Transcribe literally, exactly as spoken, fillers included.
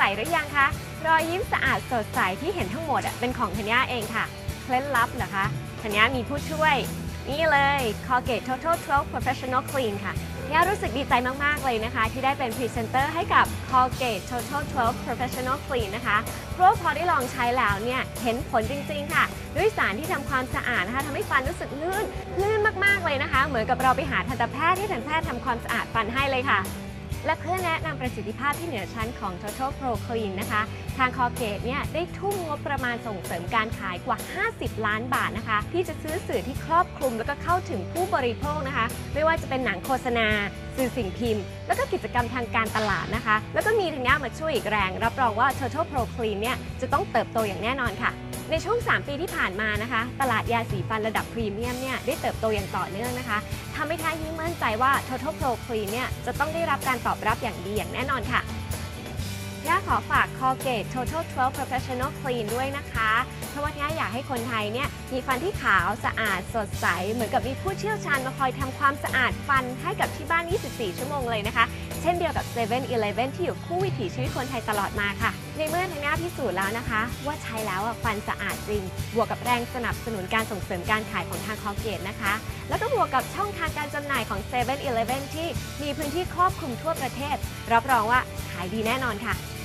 หรือยังคะรอยยิ้มสะอาดสดใสที่เห็นทั้งหมดเป็นของธัญญาเองค่ะเคล็ดลับเหรอคะธัญญามีผู้ช่วยนี่เลย Colgate Total สิบ Professional Clean ค่ะธัญญารู้สึกดีใจมากๆเลยนะคะที่ได้เป็นพรีเซนเตอร์ให้กับ Colgate Total สิบ Professional Clean นะคะเพราะพอได้ลองใช้แล้วเนี่ยเห็นผลจริงๆค่ะด้วยสารที่ทำความสะอาดนะคะทำให้ฟันรู้สึกลื่นลื่นมากๆเลยนะคะเหมือนกับเราไปหาทันตแพทย์ที่ทันตแพทย์ทำความสะอาดฟันให้เลยค่ะและเพื่อแนะนำประสิทธิภาพที่เหนือชั้นของ Total Pro Clean นะคะทาง Colgate เนี่ยได้ทุ่มงบประมาณส่งเสริมการขายกว่า ห้าสิบ ล้านบาทนะคะที่จะซื้อสื่อที่ครอบคลุมแล้วก็เข้าถึงผู้บริโภคนะคะไม่ว่าจะเป็นหนังโฆษณาสื่อสิ่งพิมพ์แล้วก็กิจกรรมทางการตลาดนะคะแล้วก็มีธัญญามาช่วยอีกแรงรับรองว่า Total Pro Clean เนี่ยจะต้องเติบโตอย่างแน่นอนค่ะในช่วงสามปีที่ผ่านมานะคะตลาดยาสีฟันระดับพรีเมียมเนี่ยได้เติบโตอย่างต่อเนื่องนะคะทำให้ท้ายิ่งมั่นใจว่า Total Pro Clean เนี่ยจะต้องได้รับการตอบรับอย่างดีอย่างแน่นอนค่ะย่าขอฝาก Colgate Total สิบ Professional Clean ด้วยนะคะเพราะว่าย่าอยากให้คนไทยเนี่ยมีฟันที่ขาวสะอาดสดใสเหมือนกับมีผู้เชี่ยวชาญมาคอยทำความสะอาดฟันให้กับที่บ้าน ยี่สิบสี่ ชั่วโมงเลยนะคะเช่นเดียวกับ เซเว่น อีเลฟเว่น ที่อยู่คู่วิถีชีวิตคนไทยตลอดมาค่ะในเมื่อทางหน้าพิสูจน์แล้วนะคะว่าใช้แล้วฟันสะอาดจริงบวกกับแรงสนับสนุนการส่งเสริมการขายของทาง Colgate นะคะแล้วก็บวกกับช่องทางการจำหน่ายของ เซเว่น อีเลฟเว่น ที่มีพื้นที่ครอบคลุมทั่วประเทศรับรองว่าขายดีแน่นอนค่ะ